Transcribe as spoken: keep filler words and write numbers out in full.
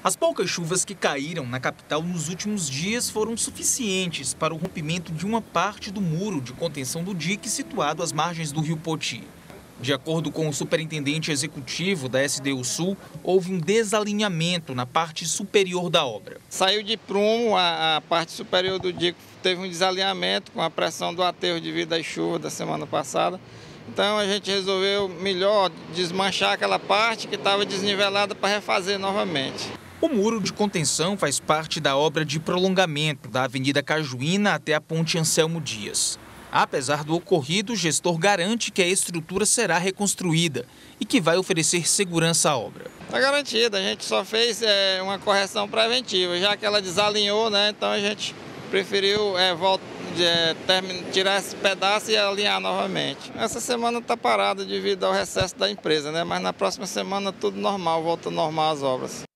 As poucas chuvas que caíram na capital nos últimos dias foram suficientes para o rompimento de uma parte do muro de contenção do dique situado às margens do rio Poti. De acordo com o superintendente executivo da S D U Sul, houve um desalinhamento na parte superior da obra. Saiu de prumo, a, a parte superior do dique teve um desalinhamento com a pressão do aterro devido às chuvas da semana passada. Então a gente resolveu melhor desmanchar aquela parte que estava desnivelada para refazer novamente. O muro de contenção faz parte da obra de prolongamento da Avenida Cajuína até a Ponte Anselmo Dias. Apesar do ocorrido, o gestor garante que a estrutura será reconstruída e que vai oferecer segurança à obra. Está garantida, a gente só fez é, uma correção preventiva, já que ela desalinhou, né? Então a gente preferiu é, volta, é, terminar, tirar esse pedaço e alinhar novamente. Essa semana está parada devido ao recesso da empresa, né? Mas na próxima semana tudo normal, volta normal as obras.